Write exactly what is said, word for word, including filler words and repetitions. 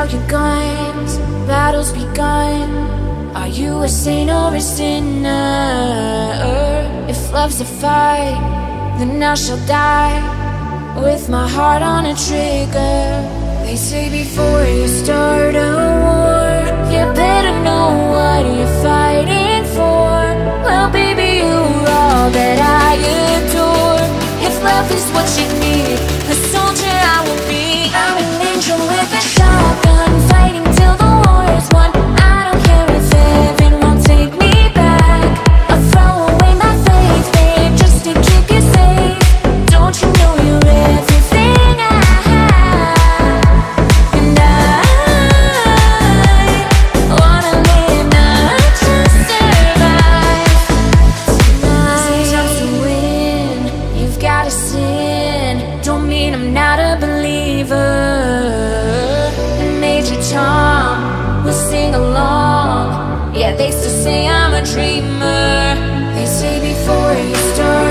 out your guns, battle's begun. Are you a saint or a sinner? If love's a fight, then I shall die with my heart on a trigger. They say before you start a war, you better know what you're fighting for. Well, baby, you're all that I adore. If love is what you need, a soldier I will be. I'm an angel with a shotgun, fighting till the war is won. I don't care if heaven won't take me back. I'll throw away my faith, babe, just to keep you safe. Don't you know you're everything I have? And I wanna live not just survive tonight. Sometimes to win, you've gotta sin. Don't mean I'm not a believer. Major Tom will sing along. Yeah, they still say I'm a dreamer. They say before you start